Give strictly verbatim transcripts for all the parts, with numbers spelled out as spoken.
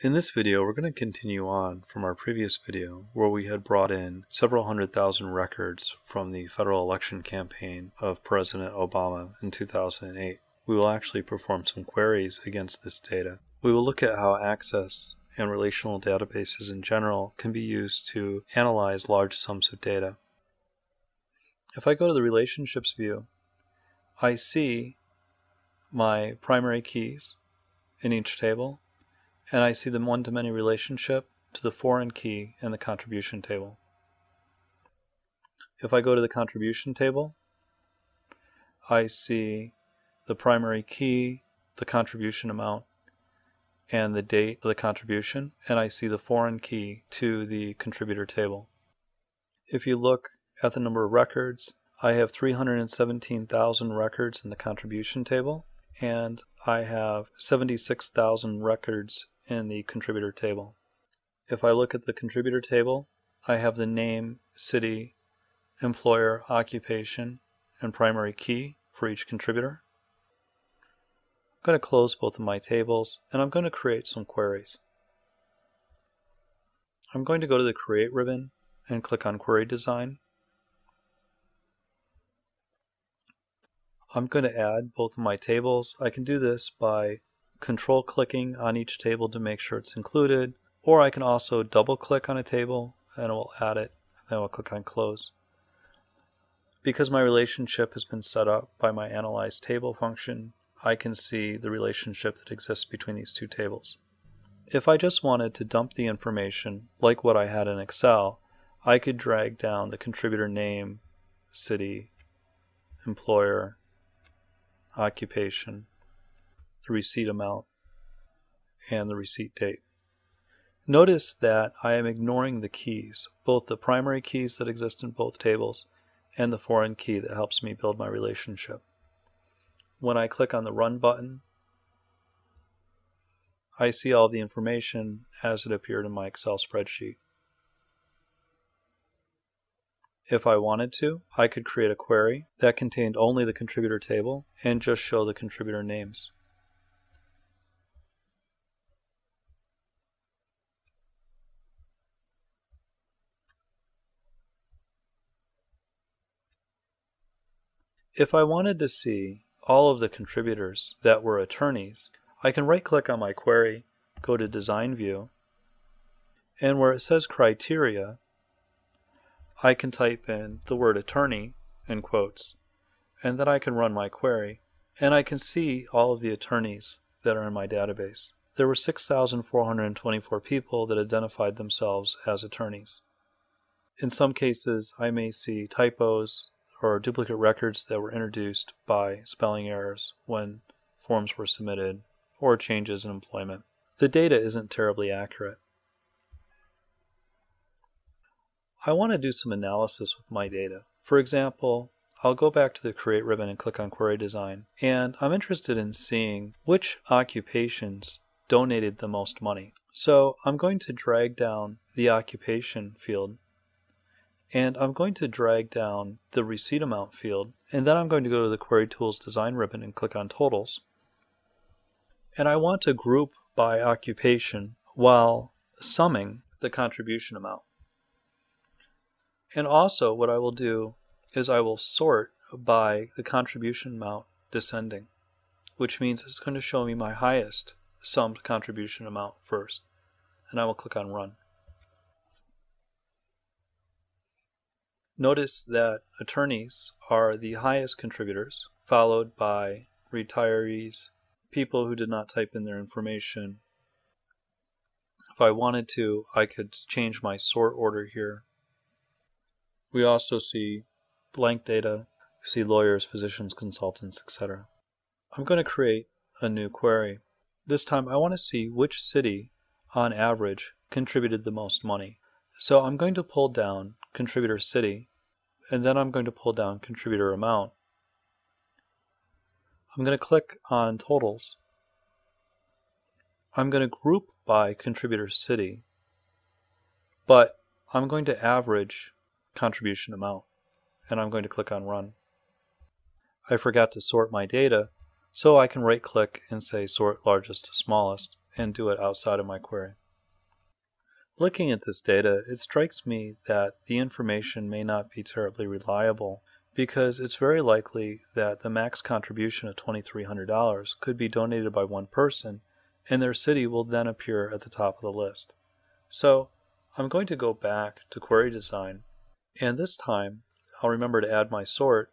In this video, we're going to continue on from our previous video where we had brought in several hundred thousand records from the federal election campaign of President Obama in two thousand eight. We will actually perform some queries against this data. We will look at how Access and relational databases in general can be used to analyze large sums of data. If I go to the Relationships view, I see my primary keys in each table, and I see the one-to-many relationship to the foreign key in the contribution table. If I go to the contribution table, I see the primary key, the contribution amount, and the date of the contribution, and I see the foreign key to the contributor table. If you look at the number of records, I have three hundred seventeen thousand records in the contribution table, and I have seventy-six thousand records in the contributor table. If I look at the contributor table, I have the name, city, employer, occupation, and primary key for each contributor. I'm going to close both of my tables, and I'm going to create some queries. I'm going to go to the Create ribbon and click on Query Design. I'm going to add both of my tables. I can do this by control clicking on each table to make sure it's included, or I can also double click on a table and it will add it, and then I'll click on Close. Because my relationship has been set up by my Analyze Table function, I can see the relationship that exists between these two tables. If I just wanted to dump the information like what I had in Excel, I could drag down the contributor name, city, employer, occupation, the receipt amount, and the receipt date. Notice that I am ignoring the keys, both the primary keys that exist in both tables and the foreign key that helps me build my relationship. When I click on the Run button, I see all the information as it appeared in my Excel spreadsheet. If I wanted to, I could create a query that contained only the contributor table and just show the contributor names. If I wanted to see all of the contributors that were attorneys, I can right-click on my query, go to Design View, and where it says Criteria, I can type in the word attorney in quotes, and then I can run my query, and I can see all of the attorneys that are in my database. There were six thousand four hundred twenty-four people that identified themselves as attorneys. In some cases, I may see typos or duplicate records that were introduced by spelling errors when forms were submitted, or changes in employment. The data isn't terribly accurate. I want to do some analysis with my data. For example, I'll go back to the Create ribbon and click on Query Design, and I'm interested in seeing which occupations donated the most money. So I'm going to drag down the occupation field, and I'm going to drag down the receipt amount field, and then I'm going to go to the Query Tools Design ribbon and click on Totals. And I want to group by occupation while summing the contribution amount. And also what I will do is I will sort by the contribution amount descending, which means it's going to show me my highest summed contribution amount first. And I will click on Run. Notice that attorneys are the highest contributors, followed by retirees, people who did not type in their information. If I wanted to, I could change my sort order here. We also see blank data, we see lawyers, physicians, consultants, et cetera. I'm going to create a new query. This time I want to see which city, on average, contributed the most money. So I'm going to pull down contributor city, and then I'm going to pull down contributor amount. I'm going to click on Totals. I'm going to group by contributor city, but I'm going to average contribution amount, and I'm going to click on Run. I forgot to sort my data, so I can right-click and say Sort Largest to Smallest, and do it outside of my query. Looking at this data, it strikes me that the information may not be terribly reliable because it's very likely that the max contribution of two thousand three hundred dollars could be donated by one person, and their city will then appear at the top of the list. So I'm going to go back to query design, and this time I'll remember to add my sort,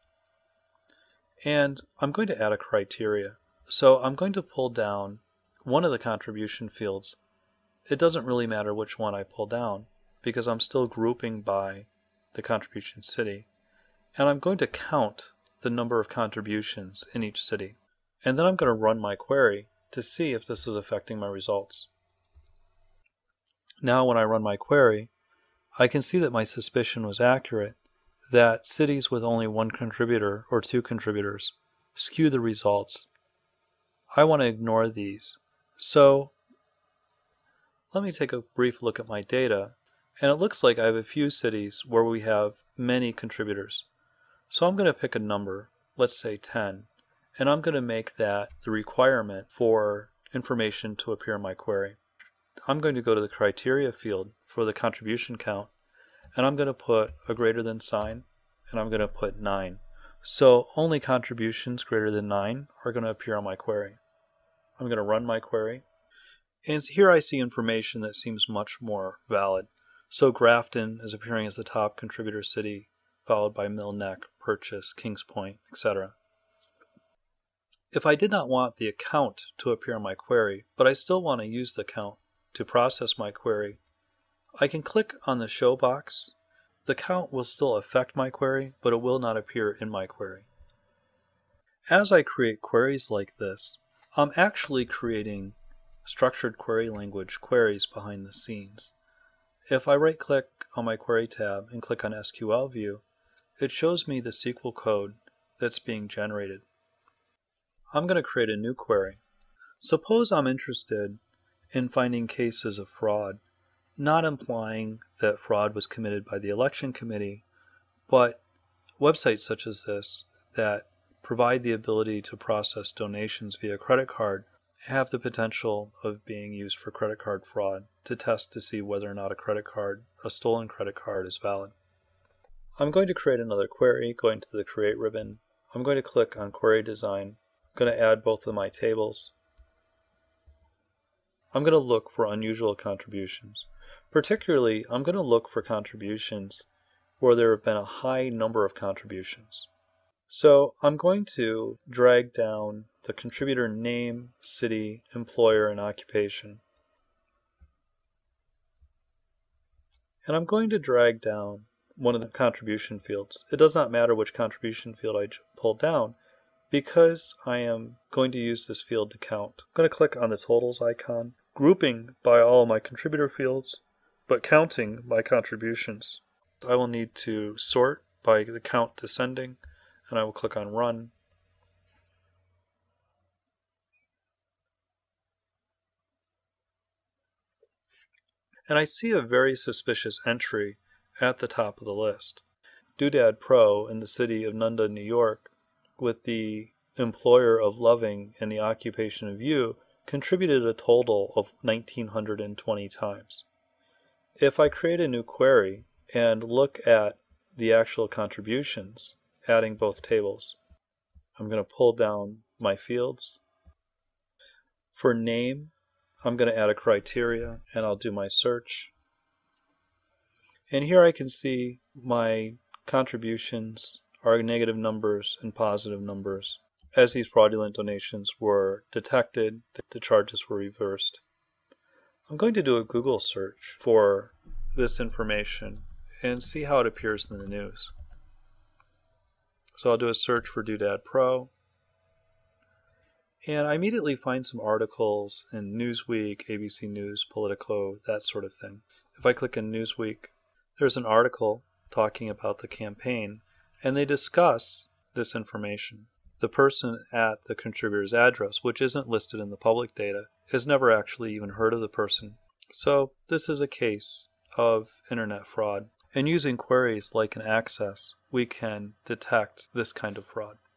and I'm going to add a criteria. So I'm going to pull down one of the contribution fields. It doesn't really matter which one I pull down because I'm still grouping by the contribution city. And I'm going to count the number of contributions in each city. And then I'm going to run my query to see if this is affecting my results. Now when I run my query, I can see that my suspicion was accurate, that cities with only one contributor or two contributors skew the results. I want to ignore these. So let me take a brief look at my data, and it looks like I have a few cities where we have many contributors. So I'm going to pick a number, let's say ten, and I'm going to make that the requirement for information to appear in my query. I'm going to go to the criteria field for the contribution count, and I'm going to put a greater than sign, and I'm going to put nine. So only contributions greater than nine are going to appear on my query. I'm going to run my query. And here I see information that seems much more valid. So Grafton is appearing as the top contributor city, followed by Mill Neck, Purchase, Kings Point, et cetera. If I did not want the account to appear in my query, but I still want to use the count to process my query, I can click on the show box. The count will still affect my query, but it will not appear in my query. As I create queries like this, I'm actually creating structured query language queries behind the scenes. If I right-click on my Query tab and click on S Q L View, it shows me the S Q L code that's being generated. I'm going to create a new query. Suppose I'm interested in finding cases of fraud, not implying that fraud was committed by the election committee, but websites such as this that provide the ability to process donations via credit card have the potential of being used for credit card fraud to test to see whether or not a credit card, a stolen credit card, is valid. I'm going to create another query, going to the Create ribbon. I'm going to click on Query Design. I'm going to add both of my tables. I'm going to look for unusual contributions. Particularly, I'm going to look for contributions where there have been a high number of contributions. So I'm going to drag down the contributor name, city, employer, and occupation. And I'm going to drag down one of the contribution fields. It does not matter which contribution field I pull down because I am going to use this field to count. I'm going to click on the totals icon, grouping by all of my contributor fields, but counting my contributions. I will need to sort by the count descending, and I will click on Run. And I see a very suspicious entry at the top of the list. Doodad Pro in the city of Nunda, New York, with the employer of Loving and the occupation of You, contributed a total of one thousand nine hundred twenty times. If I create a new query and look at the actual contributions, adding both tables, I'm going to pull down my fields. For name, I'm going to add a criteria, and I'll do my search. And here I can see my contributions are negative numbers and positive numbers. As these fraudulent donations were detected, the charges were reversed. I'm going to do a Google search for this information and see how it appears in the news. So I'll do a search for Doodad Pro. And I immediately find some articles in Newsweek, A B C News, Politico, that sort of thing. If I click in Newsweek, there's an article talking about the campaign, and they discuss this information. The person at the contributor's address, which isn't listed in the public data, has never actually even heard of the person. So this is a case of internet fraud. And using queries like an access, we can detect this kind of fraud.